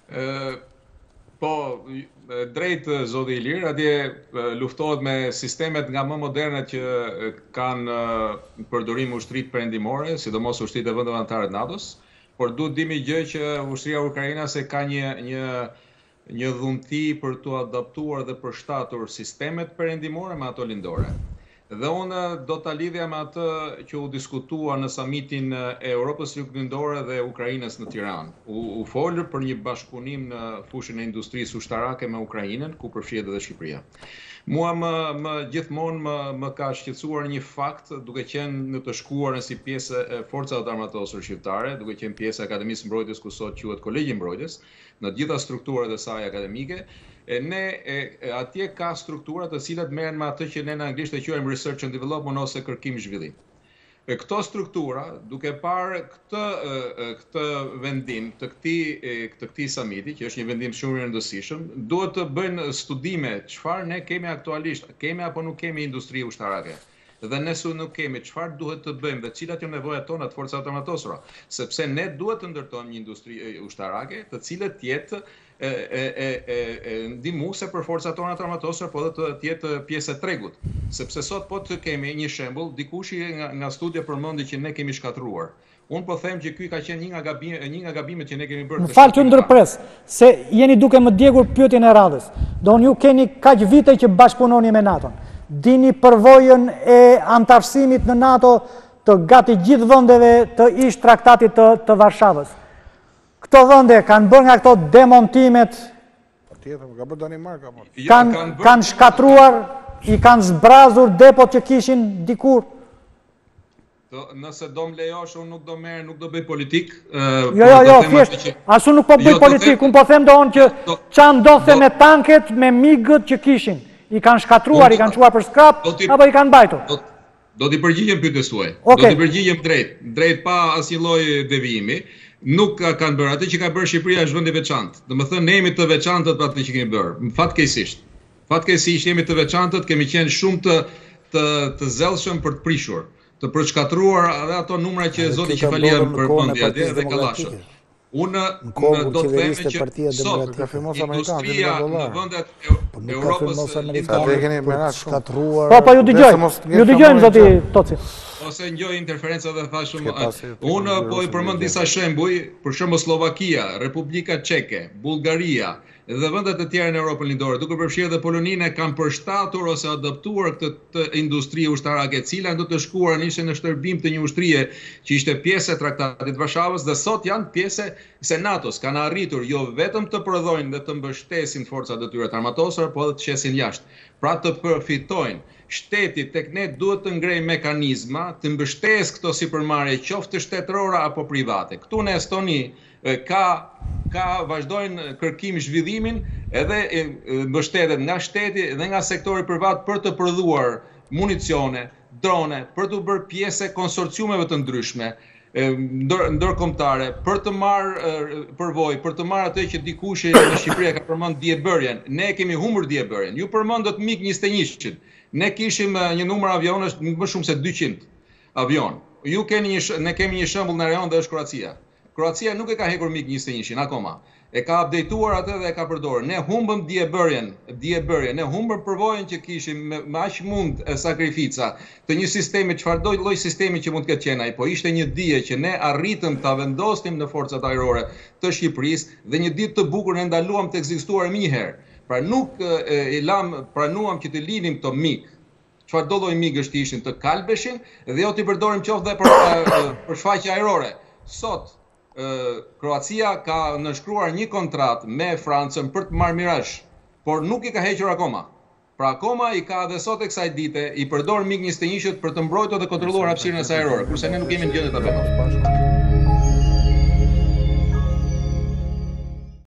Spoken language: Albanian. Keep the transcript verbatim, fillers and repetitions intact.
Po, drejt zoti Ilir, atje luftohet me sistemet nga më moderne që kanë përdorim ushtrit perëndimore, sidomos ushtritë e vendeve anëtare të NATO-s, por duhet dimi gjë që ushtria ukrainase ka një një një dhunti për të adaptuar dhe përshtatur sistemet perëndimore me ato lindore. Dhe unë do ta lidhja me atë që u diskutua në samitin e Europës Juglindore dhe Ukrainës në Tiranë. U, u folër për një bashkëpunim në fushën e industrisë ushtarake me Ukrainën, ku përfshihet edhe Shqipëria. Mua më, më gjithmonë më, më ka shqetësuar një fakt, duke qenë në të shkuarën si pjesë e forcave të armatosur shqiptare, duke qenë pjesë e Akademisë Mbrojtjes, ku sot quhet Kolegji i Mbrojtjes, në të gjitha strukturat e saj akademike. E ne e, atje ka struktura të cilat merren me atë që ne në anglisht e quajmë research and development ose kërkim zhvillim. E këto struktura, duke parë këtë këtë vendim të këtij të këtij samiti, që është një vendim shumë i rëndësishëm, duhet të bëjnë studime çfarë ne kemi aktualisht, kemi apo nuk kemi industri ushtarake. Dhe nëse nuk kemi, çfarë duhet të bëjmë dhe cilat janë nevojat tona të forcave armatosura, sepse ne duhet të ndërtojmë një industri ushtarake, të cilët jetë e, e, e, e ndihmuese për forcat tona të armatosura, po edhe të jetë pjesë e tregut. Sepse sot po të kemi një shembull, dikush nga, nga studia përmendi që ne kemi shkatruar. Unë po them që ky ka qenë një nga gabime, një nga gabimet që ne kemi bërë. Më fal që ndërpres, se jeni duke më djegur pyetjen e radhës. Do ju keni kaq vite që bashkëpunoni me NATO-n. Dini përvojën e antarësimit në NATO të gati gjithë vendeve të ish traktatit të, të Varshavës. Këto vende kanë bërë nga këto demontimet, kanë, kanë shkatruar, i kanë zbrazur depot që kishin dikur. Do, nëse do më lejosh, unë nuk do merr, nuk do bëj politik. Uh, jo, jo, jo, thjesht, që... asu nuk po bëj jo, politik, unë po them do onë që do... qa ndodhte do... me tanket, me migët që kishin. I kanë shkatruar, do, i kanë quar për skrap, apo i kanë mbajtur? Do, do t'i përgjigjem pyetjes tuaj. Okay. Do t'i përgjigjem drejt, drejt pa asnjë lloj devijimi. Nuk kanë bërë atë që ka bërë Shqipëria, është vend i veçantë. Domethënë ne jemi të veçantët për atë që kemi bërë. Fatkeqësisht. Fatkeqësisht jemi të veçantët, kemi qenë shumë të të, të zellshëm për të prishur, të përshkatruar edhe ato numra që zoti Qefalia përmendi atje dhe Kallashët. Unë do të them që sot industria në vendet e Europës shkatruar. Po, po ju dëgjoj. Ju dëgjojmë zoti Toci. Ose ngjoj interferenca dhe thashëm. Unë po i përmend disa shembuj, për shembull Slovakia, Republika Çeke, Bullgaria dhe vendet e tjera në Europën Lindore, duke përfshirë edhe Poloninë, kanë përshtatur ose adaptuar këtë industri ushtarake, e cila do të shkuar ishte në shtërbim të një ushtrie që ishte pjesë e Traktatit të Varshavës dhe sot janë pjesë e NATO-s, kanë arritur jo vetëm të prodhojnë dhe të mbështesin forcat e tyre të armatosura, po edhe të qesin jashtë. Pra të përfitojnë. Shteti tek ne duhet të ngrej mekanizma të mbështesë këto sipërmarrje, qoftë shtetërore apo private. Këtu në Estoni ka ka vazhdojnë kërkim zhvillimin edhe mbështetet nga shteti dhe nga sektori privat për të prodhuar municione, drone, për të bërë pjesë konsorciumeve të ndryshme ndërkombëtare, për të marrë përvojë, për të marrë atë që dikush në Shqipëri ka përmend diebërjen. Ne kemi humbur diebërjen. Ju përmendët MiG njëzet e një. Ne kishim një numër avionësh më shumë se dyqind avion. Ju keni një, ne kemi një shembull në rajon dhe është Kroacia. Kroacia nuk e ka hekur MiG njëzet e një akoma. E ka updateuar atë dhe e ka përdorur. Ne humbëm diebërjen, diebërjen, ne humbëm përvojën që kishim me, me aq mund e sakrifica të një sistemi, çfarëdo lloj sistemi që mund të ketë qenë ai, po ishte një dije që ne arritëm ta vendosnim në forcat ajrore të Shqipërisë dhe një ditë të bukur ne ndaluam të ekzistuar më një herë. Pra nuk e, e lam pranuam që të linim këto MiG. Çfarëdo lloj MiG-sh të ishin të kalbeshin dhe jo t'i përdorim qoftë dhe për për shfaqje ajrore. Sot Kroacia ka nënshkruar një kontratë me Francën për të marrë Mirage, por nuk i ka hequr akoma. Pra akoma i ka dhe sot e kësaj dite i përdor MiG njëzet e një për të mbrojtur dhe kontrolluar hapësirën e saj ajrore, kurse ne nuk kemi në gjendje ta bëjmë.